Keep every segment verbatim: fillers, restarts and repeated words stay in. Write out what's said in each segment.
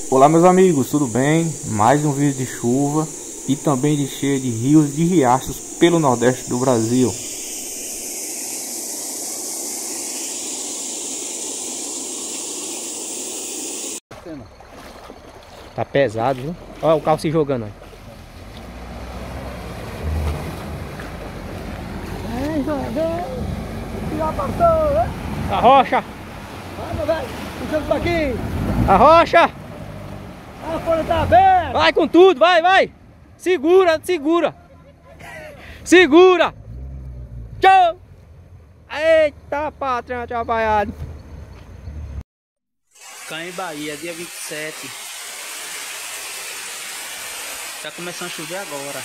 Olá meus amigos, tudo bem? Mais um vídeo de chuva e também de cheia de rios e de riachos pelo nordeste do Brasil. Tá pesado, viu? Olha o carro se jogando aí. Já passou, né? A rocha! Vai, meu velho, puxando isso aqui. A rocha! A folha tá aberta. Vai com tudo, vai, vai! Segura, segura! Segura! Tchau! Eita, patrão, trabalhado! Caem Bahia, dia vinte e sete. Tá começando a chover agora.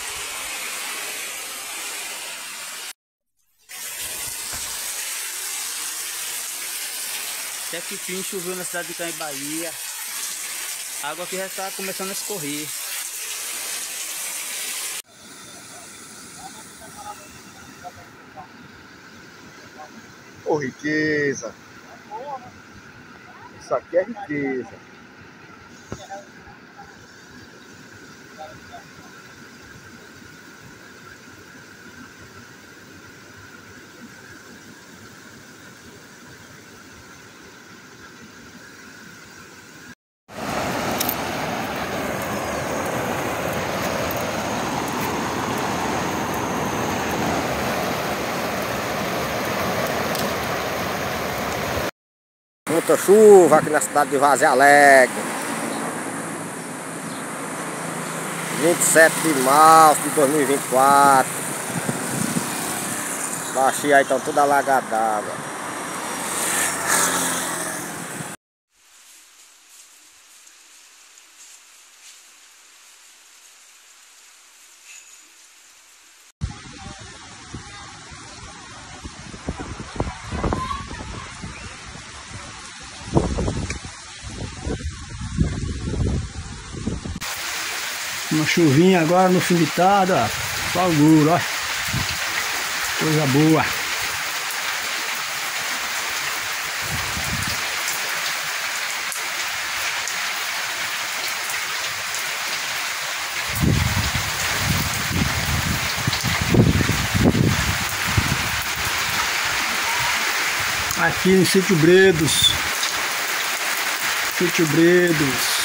Até que fim choveu na cidade de Caem Bahia. A água aqui já está começando a escorrer. Ô, riqueza! Isso aqui é riqueza! Muita chuva aqui na cidade de Varzea Alegre. vinte e sete de março de dois mil e vinte e quatro. Baixinha aí estão toda alagada d'água. Uma chuvinha agora no fim de tarde, ó. Só o guro, ó. Coisa boa. Aqui no Sítio Bredos. Sítio Bredos.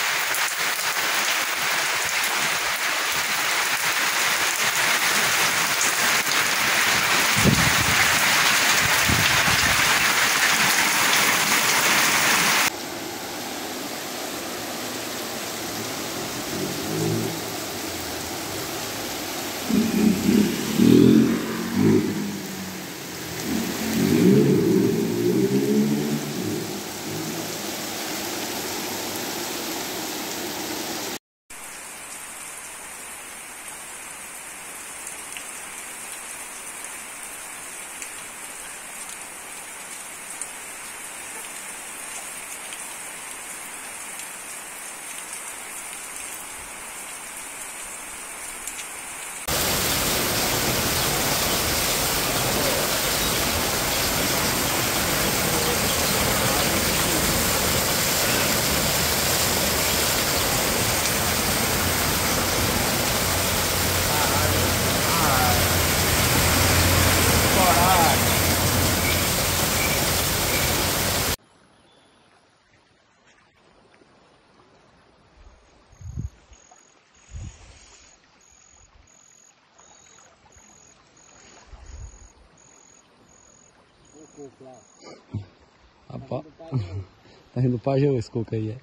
Rapaz, tá indo pra Geo esse coco aí, é?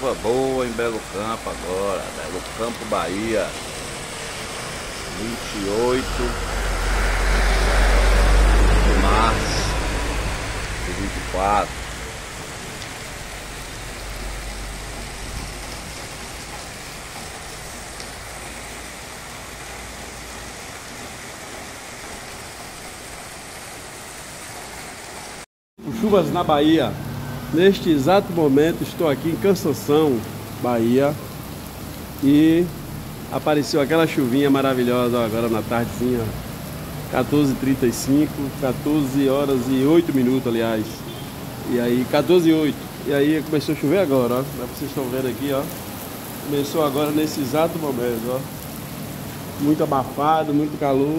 chuva boa em Belo Campo agora, Belo Campo, Bahia. vinte e oito de março de vinte e quatro. Chuvas na Bahia. Neste exato momento estou aqui em Cansanção, Bahia, e apareceu aquela chuvinha maravilhosa agora na tardezinha, quatorze e trinta e cinco, quatorze horas e oito minutos, aliás. E aí, quatorze e oito. E aí começou a chover agora, ó. Vocês estão vendo aqui, ó. Começou agora nesse exato momento, ó. Muito abafado, muito calor.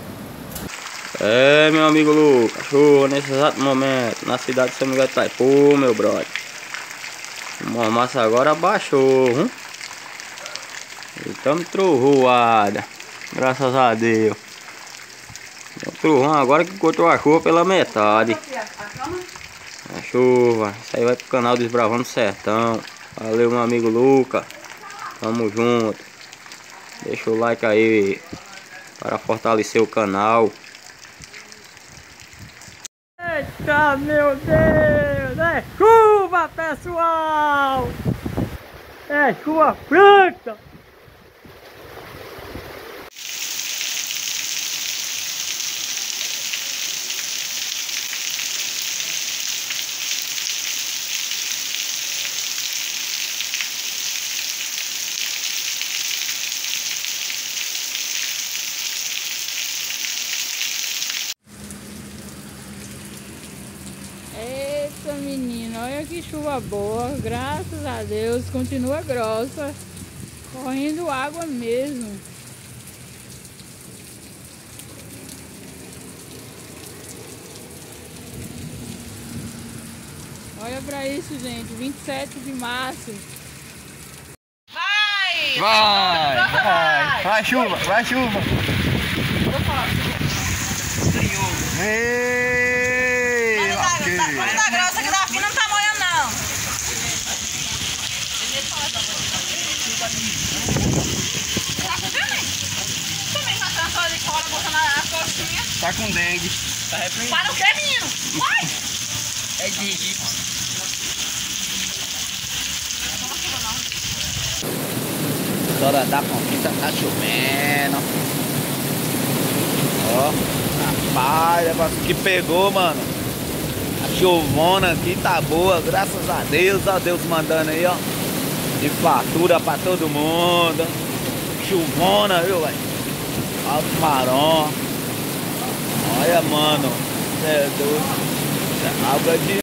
É, meu amigo Lucas, chuva nesse exato momento, na cidade de São Miguel de Itaipu, meu brother. O mormaço agora abaixou, hein? E estamos trovoada, graças a Deus. O trovão agora que cortou a chuva pela metade. A chuva, isso aí vai pro canal Desbravando o Sertão. Valeu, meu amigo Lucas, tamo junto. Deixa o like aí para fortalecer o canal. Eita, meu Deus! É chuva, pessoal! É chuva franca! Eita, menina, olha que chuva boa, graças a Deus, continua grossa, correndo água mesmo. Olha pra isso, gente, vinte e sete de março. Vai, vai, vai chuva, vai chuva. Ei, quando tá grossa que da fina não tá molhando não. Também tá cansado de fora, botando a coxinha. tá com dengue. Tá reprimido. Para o que, menino? Vai! É de egípcio. Hora da conquista tá chovendo. Ó, rapaz, negócio que pegou, mano. A chuvona aqui tá boa, graças a Deus. Ó, Deus mandando aí, ó. De fartura pra todo mundo. Chuvona, viu, velho? Alto Marom. Olha, mano. É doido. É água de.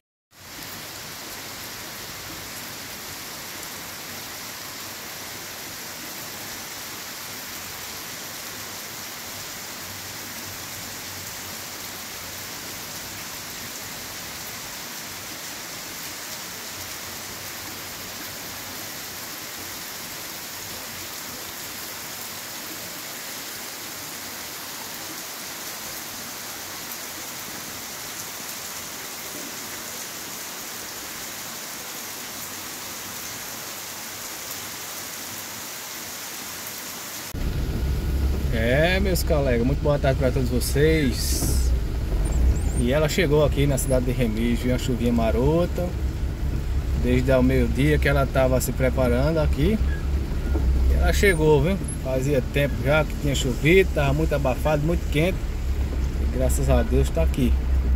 É, meus colegas, muito boa tarde para todos vocês. E ela chegou aqui na cidade de Remígio, uma chuvinha marota. Desde o meio-dia que ela estava se preparando aqui. E ela chegou, viu? Fazia tempo já que tinha chovido, estava muito abafado, muito quente. E graças a Deus está aqui.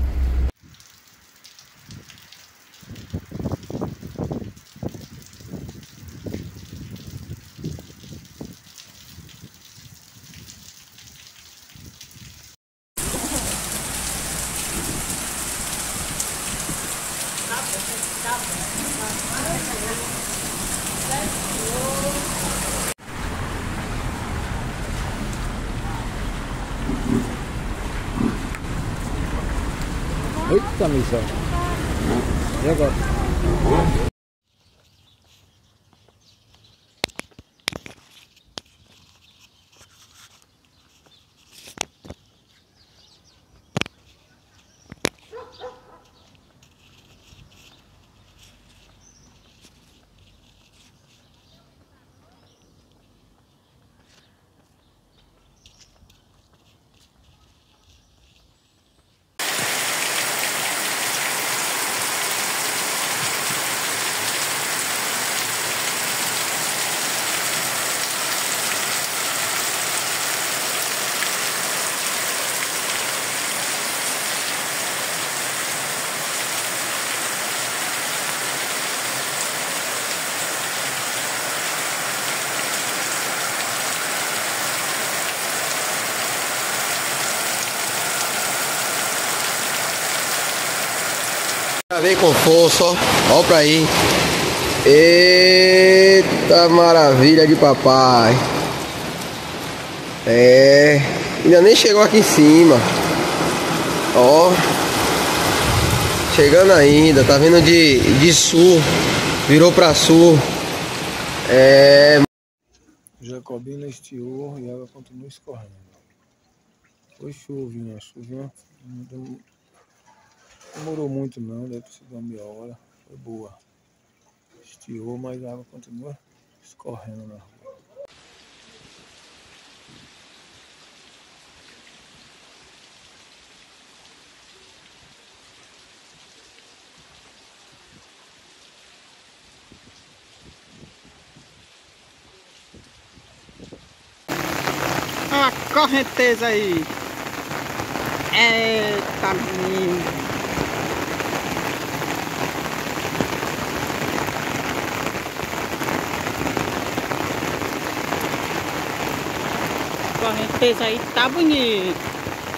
Eita, missão. E agora? Vem com força, ó. Ó pra aí. Eita maravilha de papai. É. Ainda nem chegou aqui em cima. Ó. Chegando ainda, tá vindo de, de sul. Virou pra sul. É. Jacobina estiou e a água continua escorrendo. Foi chuvinha, chuvinha não demorou muito não, deve ter sido uma meia hora, foi boa. Estiou, mas a água continua escorrendo na rua. Olha a correnteza aí. Eita, menino. A correnteza aí tá bonito.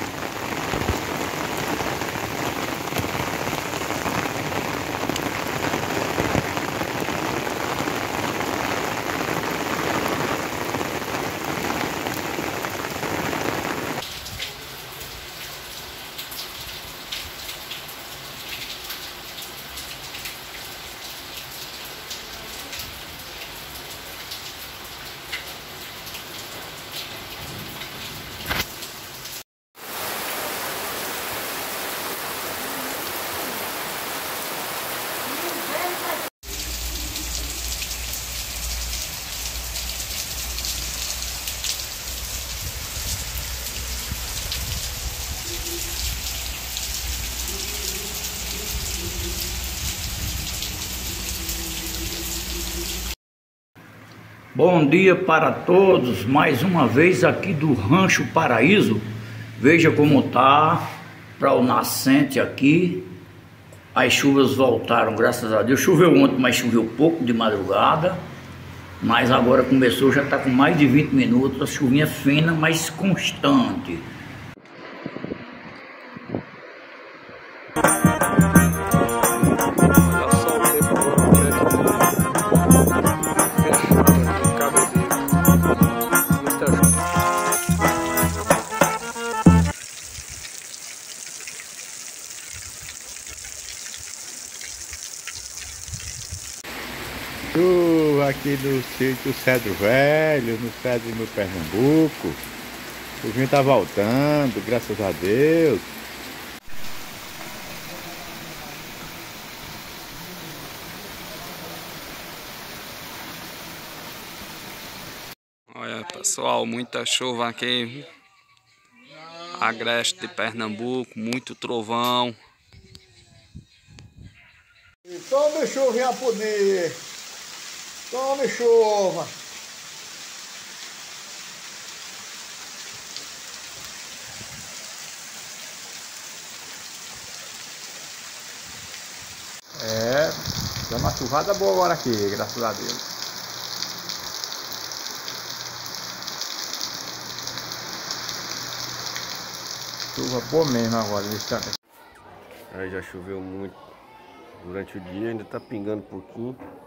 Bom dia para todos, mais uma vez aqui do Rancho Paraíso. Veja como tá para o nascente aqui. As chuvas voltaram, graças a Deus. Choveu ontem, mas choveu pouco de madrugada. Mas agora começou, já está com mais de vinte minutos. A chuvinha fina, mas constante. Chuva aqui no sítio Cedro Velho, no Cedro no Pernambuco. O vinho tá voltando, graças a Deus. Olha pessoal, muita chuva aqui, agreste de Pernambuco, muito trovão. Tome chuvinha punir. Tome chuva. É, dá uma chuvada boa agora aqui, graças a Deus. Chuva boa mesmo agora, nesse instante. Aí já choveu muito durante o dia, ainda tá pingando um pouquinho.